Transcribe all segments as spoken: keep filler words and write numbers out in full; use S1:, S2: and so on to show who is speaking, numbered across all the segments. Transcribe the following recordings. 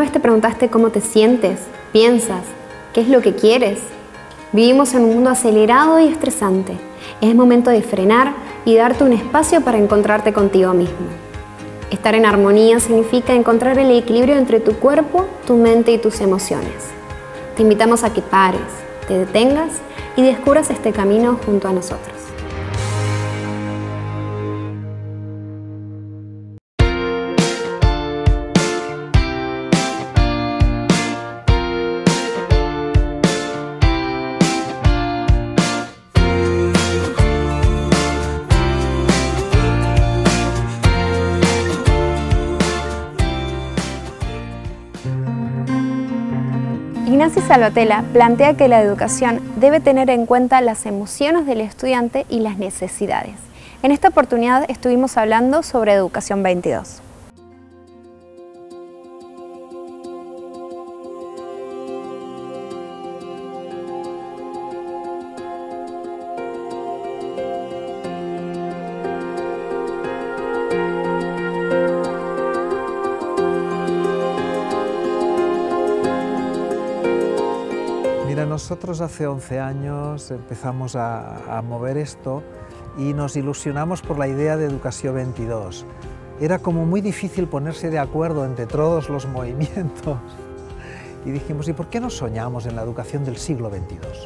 S1: vez te preguntaste cómo te sientes, piensas, qué es lo que quieres? Vivimos en un mundo acelerado y estresante. Es momento de frenar y darte un espacio para encontrarte contigo mismo. Estar en armonía significa encontrar el equilibrio entre tu cuerpo, tu mente y tus emociones. Te invitamos a que pares, te detengas y descubras este camino junto a nosotros. Ignacy Salvatella plantea que la educación debe tener en cuenta las emociones del estudiante y las necesidades. En esta oportunidad estuvimos hablando sobre Educación veintidós.
S2: Nosotros hace once años empezamos a, a mover esto y nos ilusionamos por la idea de Educación veintidós. Era como muy difícil ponerse de acuerdo entre todos los movimientos y dijimos, ¿y por qué no soñamos en la educación del siglo veintidós?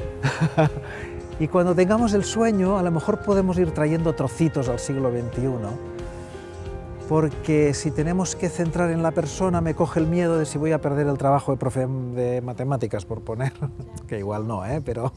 S2: Y cuando tengamos el sueño, a lo mejor podemos ir trayendo trocitos al siglo veintiuno, porque si tenemos que centrar en la persona, me coge el miedo de si voy a perder el trabajo de profe de matemáticas, por poner, que igual no, ¿eh? Pero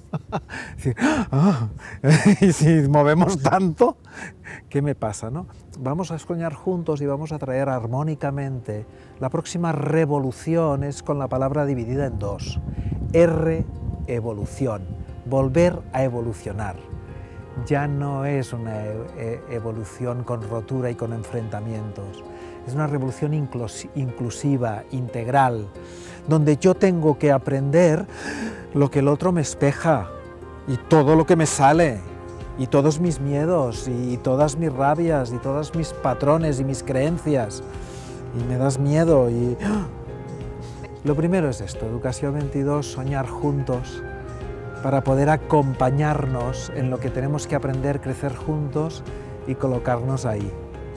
S2: y si movemos tanto, ¿qué me pasa, no? Vamos a soñar juntos y vamos a traer armónicamente. La próxima revolución es con la palabra dividida en dos. R, evolución, volver a evolucionar. Ya no es una evolución con rotura y con enfrentamientos, es una revolución inclusiva, integral, donde yo tengo que aprender lo que el otro me espeja y todo lo que me sale, y todos mis miedos, y todas mis rabias, y todos mis patrones y mis creencias, y me das miedo. Y lo primero es esto, Educación veintidós, soñar juntos, para poder acompañarnos en lo que tenemos que aprender, crecer juntos y colocarnos ahí.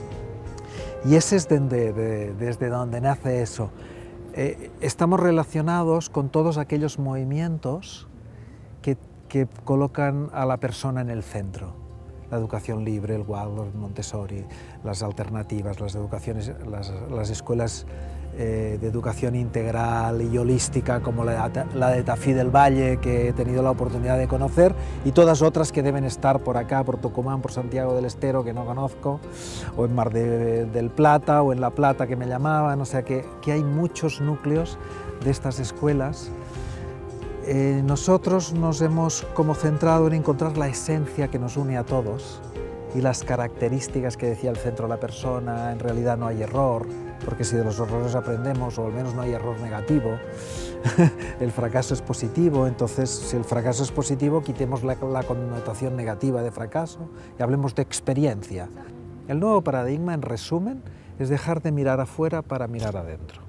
S2: Y ese es desde, de, desde donde nace eso. Eh, estamos relacionados con todos aquellos movimientos que, que colocan a la persona en el centro. La educación libre, el Waldorf, Montessori, las alternativas, las, educaciones, las, las escuelas eh, de educación integral y holística como la, la de Tafí del Valle, que he tenido la oportunidad de conocer, y todas otras que deben estar por acá, por Tucumán, por Santiago del Estero, que no conozco, o en Mar de, del Plata, o en La Plata, que me llamaban. O sea que, que hay muchos núcleos de estas escuelas. Eh, nosotros nos hemos como centrado en encontrar la esencia que nos une a todos y las características que decía el centro de la persona. En realidad no hay error, porque si de los errores aprendemos, o al menos no hay error negativo, el fracaso es positivo. Entonces, si el fracaso es positivo, quitemos la, la connotación negativa de fracaso y hablemos de experiencia. El nuevo paradigma, en resumen, es dejar de mirar afuera para mirar adentro.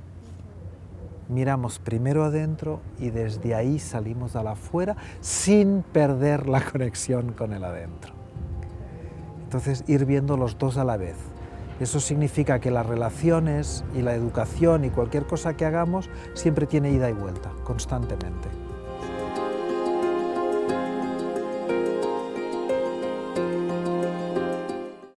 S2: Miramos primero adentro y desde ahí salimos al afuera sin perder la conexión con el adentro. Entonces, ir viendo los dos a la vez. Eso significa que las relaciones y la educación y cualquier cosa que hagamos siempre tiene ida y vuelta, constantemente.